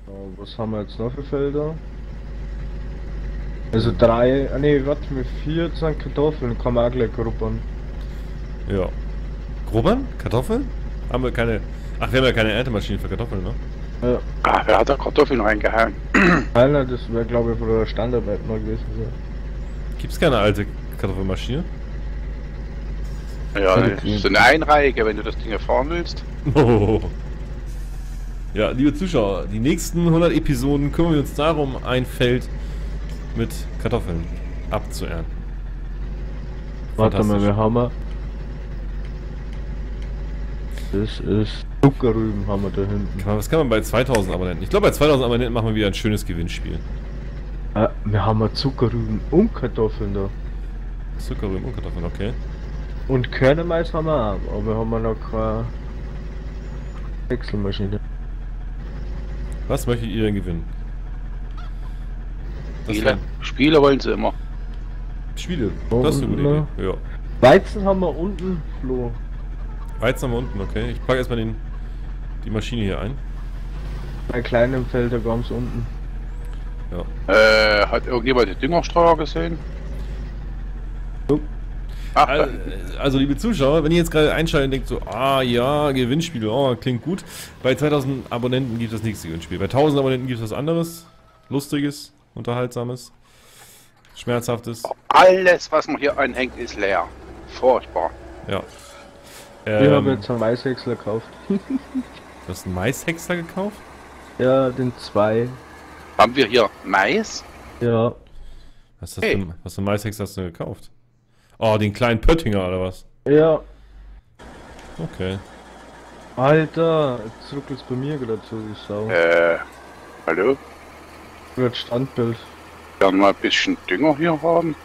Was haben wir jetzt noch für Felder? Also drei, warte mal, vier sind Kartoffeln, kann man auch gleich gruppern. Ja. Grubbern? Kartoffeln? Haben wir keine... Ach, wir haben ja keine Erntemaschine für Kartoffeln, ne? Ja. Ah, wer hat da Kartoffeln reingehauen? Nein, das wäre glaube ich von der Standarbeit mal gewesen. So. Gibt's keine alte Kartoffelmaschine? Ja, so eine Einreihige, wenn du das Ding fahren willst. Oh. Ja, liebe Zuschauer, die nächsten 100 Episoden kümmern wir uns darum, ein Feld mit Kartoffeln abzuernten. Warte mal, wir haben... Das ist Zuckerrüben haben wir da hinten. Was kann man bei 2000 Abonnenten? Ich glaube, bei 2000 Abonnenten machen wir wieder ein schönes Gewinnspiel. Wir haben Zuckerrüben und Kartoffeln da. Zuckerrüben und Kartoffeln, okay. Und Körnermais haben wir auch, aber haben wir noch keine Wechselmaschine. Was möchtet ihr denn gewinnen? Spiele wollen sie immer. Spiele, das ist eine gute Idee. Ja. Weizen haben wir unten, Flo. Weizen haben wir unten, okay. Ich packe erstmal die Maschine hier ein. Bei kleinen Felder ganz unten. Ja. Hat irgendjemand den Düngerstreuer gesehen? So. Ach, Also liebe Zuschauer, wenn ihr jetzt gerade einschaltet und denkt so, ah ja, Gewinnspiel, oh, klingt gut. Bei 2000 Abonnenten gibt es das nächste Gewinnspiel. Bei 1000 Abonnenten gibt es was anderes. Lustiges, Unterhaltsames, Schmerzhaftes. alles, was man hier anhängt, ist leer. Furchtbar. Ja. Ich habe jetzt einen Maishäcksler gekauft. Du hast einen Maishäcksler gekauft? Ja, den 2. Haben wir hier Mais? Ja. Was für einen Maishäcksler hast du denn gekauft? Oh, den kleinen Pöttinger oder was? Ja. Okay. Alter, jetzt ruckelt's bei mir gerade so, die Sau. Hallo? Gerade Standbild. Gerne mal ein bisschen Dünger hier haben.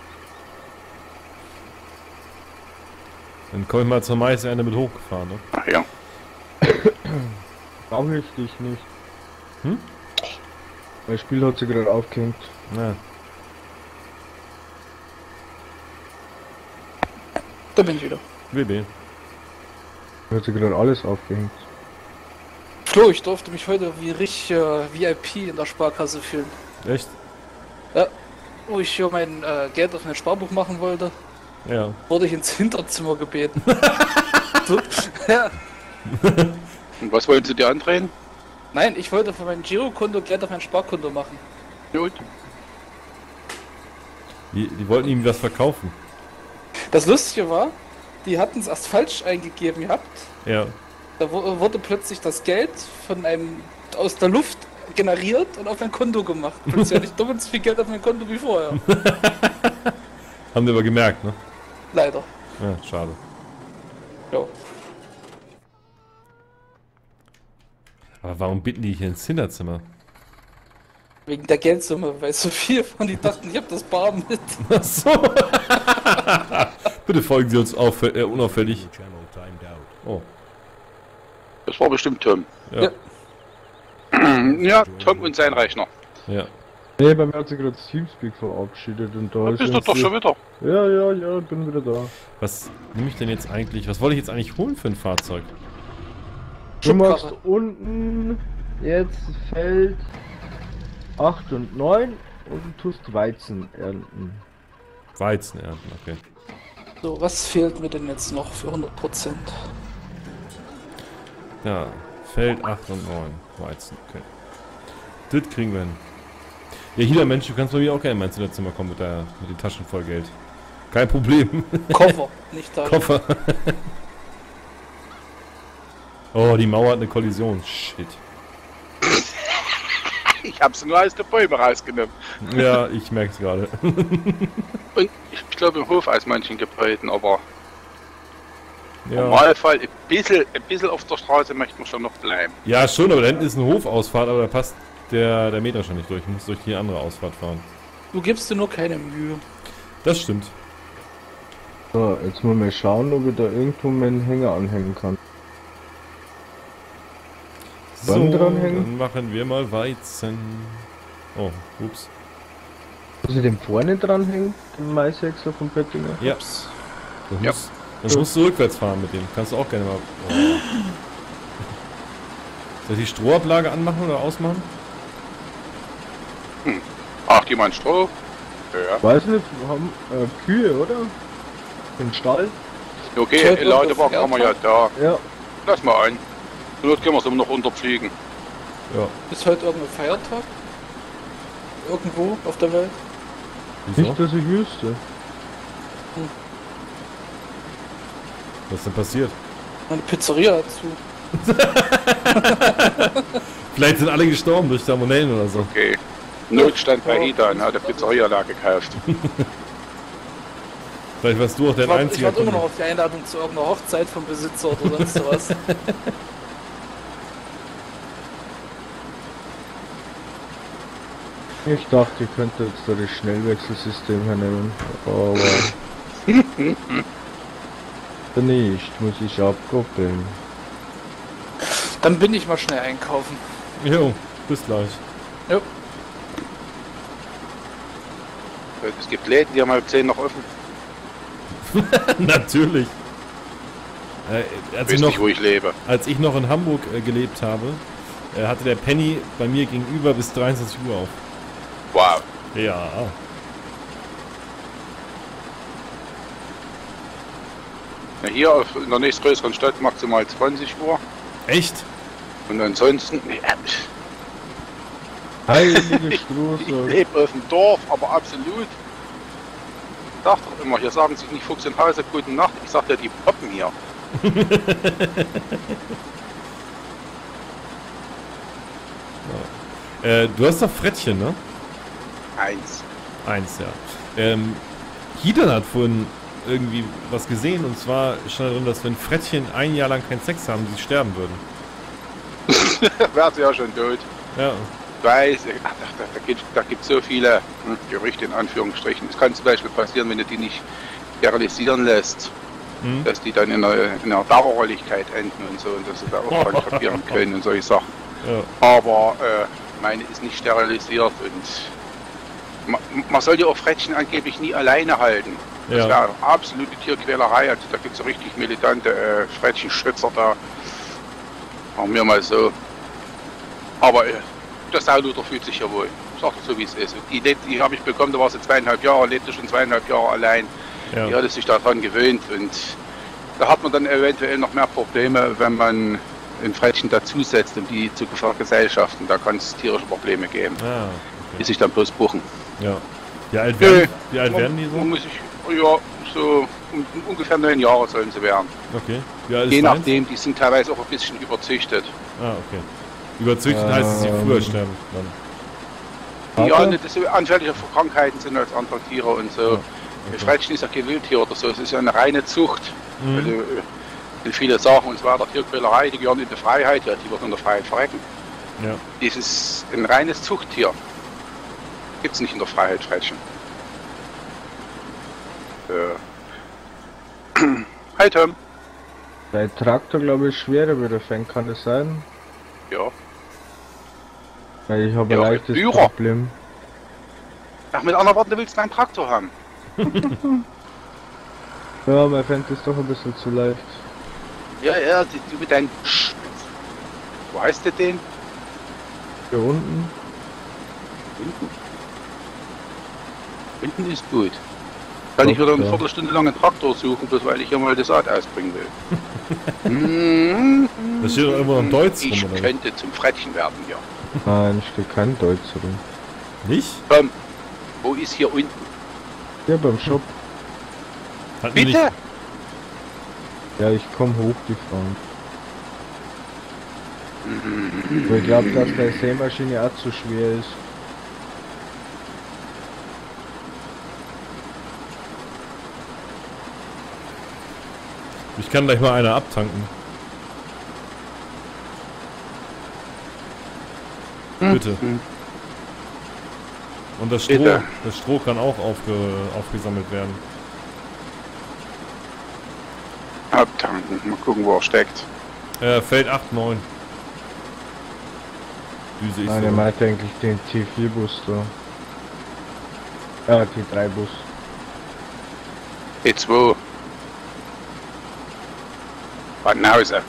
Dann komm ich mal zur Maisernte mit hochgefahren, ne? Ach ja. Brauche ich dich nicht. Hm? Mein Spiel hat sich gerade aufgehängt. Ja. Da bin ich wieder. WB. Hat sich gerade alles aufgehängt. Flo, ich durfte mich heute wie richtig VIP in der Sparkasse fühlen. Echt? Ja, wo ich hier mein Geld auf mein Sparbuch machen wollte, Ja. wurde ich ins Hinterzimmer gebeten. So, ja. Und was wollen sie dir andrehen? Nein, ich wollte von meinem Girokonto Geld auf mein Sparkonto machen. Gut. Die wollten ihm was verkaufen. Das Lustige war, die hatten es erst falsch eingegeben gehabt. Ja. Da wurde plötzlich das Geld von einem aus der Luft generiert und auf mein Konto gemacht. Plötzlich hatte ich doppelt so viel Geld auf mein Konto wie vorher. Haben die aber gemerkt, ne? Leider. Ja, schade. Ja. Aber warum bitten die hier ins Hinterzimmer? Wegen der Geldsumme, weil so viel von die dachten, ich hab das Bar mit. Ach so. Bitte folgen Sie uns unauffällig. Oh. Das war bestimmt Tom. Ja. Ja, Tom und sein Rechner. Ja. Nee, bei mir hat sich gerade das Teamspeak verabschiedet und da Da bist du doch schon wieder. Ja, bin wieder da. Was nehme ich denn jetzt eigentlich? Was wollte ich jetzt eigentlich holen für ein Fahrzeug? Du machst Schubkarre. unten jetzt Feld 8 und 9 und du tust Weizen ernten. Weizen ernten, okay. So, was fehlt mir denn jetzt noch für 100%? Ja, Feld 8 und 9. Weizen, okay. Das kriegen wir hin. Ja, hier, Mensch, du kannst bei mir auch gerne in mein Zimmer kommen mit den Taschen voll Geld. Kein Problem. Koffer, nicht da. Koffer. Oh, die Mauer hat eine Kollision. Shit. Ich habe sie nur als der Bäume rausgenommen. Ja, ich merke es gerade. Und ich glaube im Hof aus manchen Gebäuden, aber im Ja. Normalfall ein bisschen auf der Straße möchte man schon noch bleiben. Ja, schon, aber da hinten ist eine Hofausfahrt, aber da passt der Meter schon nicht durch. Ich muss durch die andere Ausfahrt fahren. Du gibst dir nur keine Mühe. Das stimmt. So, jetzt muss mal schauen, ob ich da irgendwo meinen Hänger anhängen kann. So, Wann dranhängen? dann machen wir mal Weizen. Oh, ups. Muss ich den vorne dranhängen, den Maishäcksler vom Pöttinger? Ja. Ups. Dann musst du rückwärts fahren mit dem. Kannst du auch gerne mal. Oh. Soll ich die Strohablage anmachen oder ausmachen? Ach, die meinen Stroh? Ja. Weiß nicht, wir haben Kühe, oder? Den Stall? Okay, Heute Ladewagen noch haben wir ja da. Ja. Lass mal ein. Zur Not können wir es immer noch unterpflegen. Ja. Ist heute irgendein Feiertag? Irgendwo auf der Welt? Wieso? Nicht, dass ich wüsste. Was ist denn passiert? Meine Pizzeria hat zu. Vielleicht sind alle gestorben durch Salmonellen oder so. Okay. Notstand bei Ida, hat der Pizzeria da gekauft. Vielleicht warst du auch der Ich Einzige. warte immer noch auf die Einladung zu irgendeiner Hochzeit vom Besitzer oder sonst was. Ich dachte, ihr könntet jetzt da das Schnellwechselsystem hernehmen. Aber. Nicht, muss ich abkoppeln. Dann bin ich mal schnell einkaufen. Jo, bis gleich. Jo. Es gibt Läden, die haben halb 10 noch offen. Natürlich. Ich Als, weiß ich nicht, noch, wo ich lebe. als ich noch in Hamburg gelebt habe, hatte der Penny bei mir gegenüber bis 23 Uhr auf. Wow. Ja. Ja, hier in der nächstgrößeren Stadt maximal 20 Uhr. Echt? Und ansonsten, Heilige ich Struße. lebe auf dem Dorf, aber absolut. Ich sag doch immer, hier sagen sich nicht Fuchs und Hase gute Nacht. Ich sag ja, die poppen hier. Du hast doch Frettchen, ne? Eins. Eins, ja. Hidan hat vorhin irgendwie was gesehen und zwar stand drin, dass wenn Frettchen ein Jahr lang keinen Sex haben, sie sterben würden. Wär's ja schon tot. Ja. Ich weiß, da gibt so viele Gerüchte in Anführungsstrichen. Es kann zum Beispiel passieren, wenn du die nicht sterilisieren lässt, Hm? dass die dann in einer Dauerrolligkeit enden und so und dass sie da auch dran kapieren können und solche Sachen. Ja. Aber meine ist nicht sterilisiert und man soll ja auch Frettchen angeblich nie alleine halten. Das Ja. wäre absolute Tierquälerei. Also da gibt es so richtig militante Frettchenschützer da. Machen wir mal so. Aber der Sauluder fühlt sich ja wohl. Ich sag das so wie es ist. Und die habe ich bekommen, da war sie 2,5 Jahre, lebte schon 2,5 Jahre allein. Ja. Die hatte sich daran gewöhnt und da hat man dann eventuell noch mehr Probleme, wenn man ein Frettchen dazusetzt und die zu vergesellschaften. Da kann es tierische Probleme geben, Ah, die sich dann bloß buchen. ja. Wie alt Nö. werden die Man so? muss ich, ja, so ungefähr 9 Jahre sollen sie werden. Okay. Wie alt ist Je deins? nachdem, die sind teilweise auch ein bisschen überzüchtet. Ah, okay. Überzüchtet heißt, dass sie früher sterben. Dann. Ja, Warte. nicht so anfälliger für Krankheiten sind als andere Tiere und so. Okay. Frettchen ist ja kein Wildtier oder so, es ist ja eine reine Zucht. Mhm. Also, viele sagen, und zwar der Tierquälerei, die gehören in die Freiheit, ja, die werden in der Freiheit verrecken. Ja. Das ist ein reines Zuchttier. Gibt's nicht in der Freiheit, Frettchen. Hi Tom. Bei Traktor glaube ich schwerer würde fängt, kann das sein? Ja. Weil ich habe Ja, ein leichtes Führer. Problem. Ach, mit anderen Worten, du willst einen Traktor haben. Ja, mein fängt ist doch ein bisschen zu leicht. Ja, ja, du mit deinem Wo heißt der den? Hier unten. Hinten ist gut. Kann ich wieder eine Ja. Viertelstunde lang einen Traktor suchen, bloß weil ich hier mal die Saat ausbringen will. Da steht doch immer ein Deutsch Ich rum, oder? könnte zum Frettchen werden hier. Nein, steht kein Deutsch drin. Nicht? Komm, wo ist hier unten? Hier beim Shop. Hatten die Bitte? nicht, Ja, ich komme hochgefahren. Aber ich glaube, dass der Sämaschine auch zu schwer ist. ich kann gleich mal eine abtanken. Bitte. Und das Stroh, Bitte. das Stroh kann auch aufgesammelt werden. Abtanken. Mal gucken, wo er steckt. Feld 8, 9. Düse ich Nein, er so. meint eigentlich den T4-Bus da. Ja, T3-Bus. E2. Badenhause.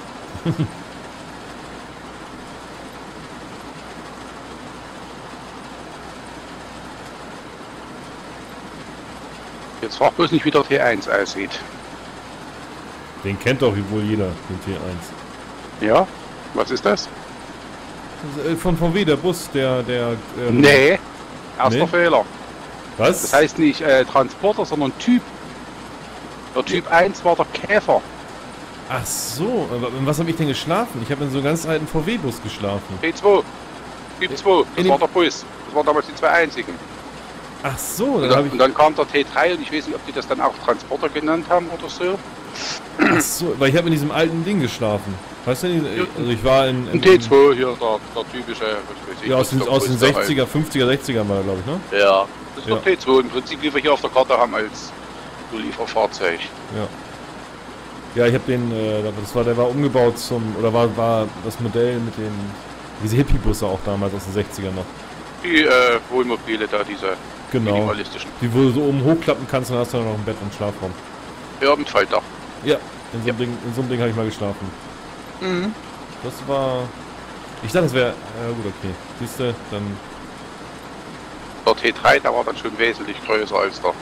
Jetzt frag bloß nicht, wie der T1 aussieht. Den kennt doch wohl jeder, den T1. Ja? Was ist das? Von VW, der Bus, der Nee. Erster Nee? Fehler. Was? Das heißt nicht Transporter, sondern Typ. Der Typ 1 war der Käfer. Ach so, aber in was habe ich denn geschlafen? Ich habe in so einem ganz alten VW-Bus geschlafen. T2. Typ 2. Das In war dem- der Bus. Das waren damals die zwei einzigen. Ach so, Und dann dann, habe ich... und dann kam der T3 und ich weiß nicht, ob die das dann auch Transporter genannt haben oder so. Ach so, weil ich habe in diesem alten Ding geschlafen. Weißt du, also ich war in... Ein T2 hier, der typische, was weiß ich. Ja, aus den der 60er, 50er, 60er mal, glaube ich, ne? Ja, das ist Ja. der T2 im Prinzip, wie wir hier auf der Karte haben als Lieferfahrzeug. Ja. Ja, ich habe den, der war umgebaut zum, oder war das Modell mit den, diese Hippie-Busse auch damals aus den 60ern noch. Die Wohnmobile da, diese Genau. minimalistischen. Die, wo du so oben hochklappen kannst und dann hast du dann noch ein Bett und Schlafraum. Ja, mit Faltdach. Ja, in so einem Ding habe ich mal geschlafen. Mhm. Das war, ich dachte, das wäre, ja gut, okay. Siehst du, dann, Der T3, der war dann schon wesentlich größer als der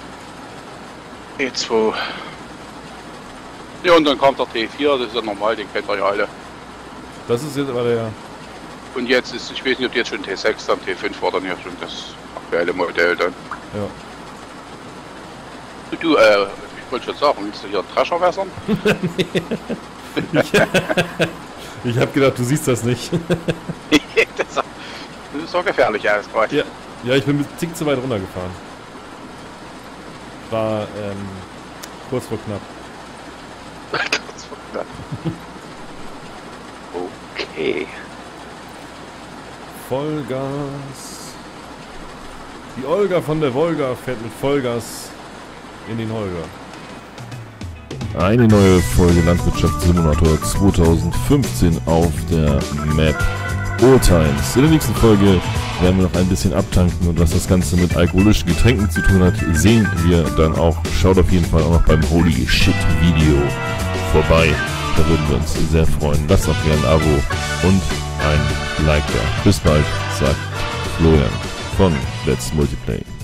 T2. Ja, und dann kam der T4, das ist ja normal, den kennt ihr ja alle. das ist jetzt aber der, Und jetzt ist, ich weiß nicht, ob jetzt schon T6, dann T5 war dann ja schon das aktuelle Modell dann. ja. Du, ich wollte schon sagen, willst du hier einen Drescher wässern? Ich habe gedacht, du siehst das nicht. das sah gefährlich aus gerade. Ja. Ja, ich bin mit Tick zu weit runtergefahren. War, kurz vor knapp. Kurz vor knapp. Okay. Vollgas. Die Olga von der Wolga fährt mit Vollgas in den Holger. Eine neue Folge Landwirtschaftssimulator 2015 auf der Map Oldtimes. In der nächsten Folge werden wir noch ein bisschen abtanken und was das Ganze mit alkoholischen Getränken zu tun hat, sehen wir dann auch. Schaut auf jeden Fall auch noch beim Holy Shit Video vorbei. Da würden wir uns sehr freuen. Lasst auch gerne ein Abo und ein Like da. Bis bald, sagt Florian von Let's Multiplay.